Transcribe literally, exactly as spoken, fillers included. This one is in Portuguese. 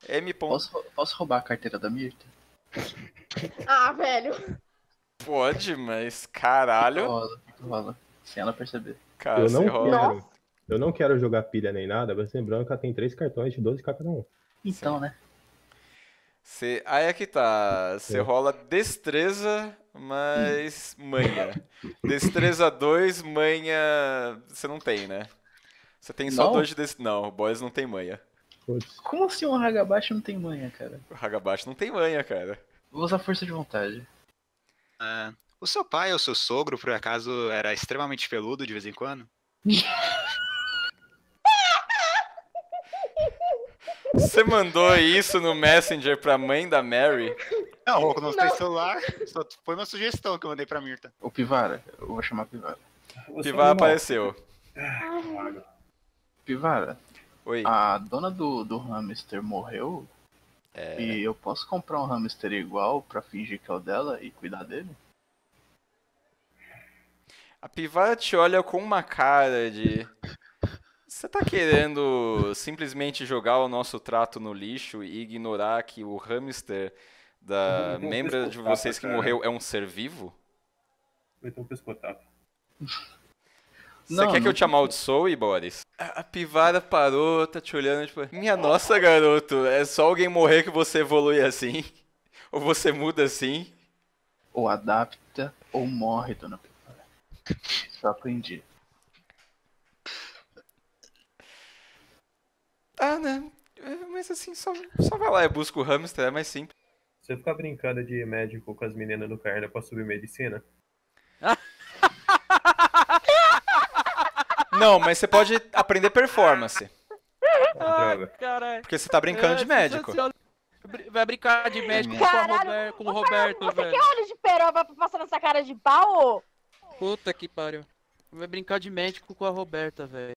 M. Posso, posso roubar a carteira da Mirta? Ah, velho. Pode, mas caralho. Rola, rola. Sem ela perceber. Cara, Eu não você rola. quero. Eu não quero jogar pilha nem nada, mas lembrando que ela tem três cartões de doze k cada um. Então, Sim. né? Você... Aí é que tá. Você É. rola destreza, mas manha. Destreza dois, manha. Você não tem, né? Você tem só Não? dois de destreza. Não, o boys não tem manha. Putz. Como assim um Hagabashi não tem manha, cara? O Hagabashi não tem manha, cara. Vou usar força de vontade. Ah, o seu pai ou seu sogro, por acaso, era extremamente peludo de vez em quando? Você mandou isso no Messenger pra mãe da Mary? Não, Roco, não, Não. tem celular. Só foi uma sugestão que eu mandei pra Mirta. O Pivara, eu vou chamar Pivara. Pivar apareceu. Pivara, Oi. a dona do, do hamster morreu? É... E eu posso comprar um hamster igual pra fingir que é o dela e cuidar dele? A Pivara te olha com uma cara de... Você tá querendo simplesmente jogar o nosso trato no lixo e ignorar que o hamster da Uhum, membra de pescotapa, vocês que cara. morreu é um ser vivo? Vai ter um pescotapa. Você Não, quer que não eu te amaldiçoe, Boris? A, a Pivara parou, tá te olhando, tipo... Minha nossa, garoto, é só alguém morrer que você evolui assim? Ou você muda assim? Ou adapta ou morre, dona Pivara. Só aprendi. Ah, né? É, mas assim, só, só vai lá e busca o hamster, é mais simples. Você ficar brincando de médico com as meninas no carne pra subir medicina? Não, mas você pode aprender performance. Ah, droga. Caralho. Porque você tá brincando de médico. Vai brincar de médico com, a Caralho, Rober- com o você- Roberto, Você velho. quer olho de peroba pra passar nessa cara de pau? Puta que pariu. Vai brincar de médico com a Roberta, velho.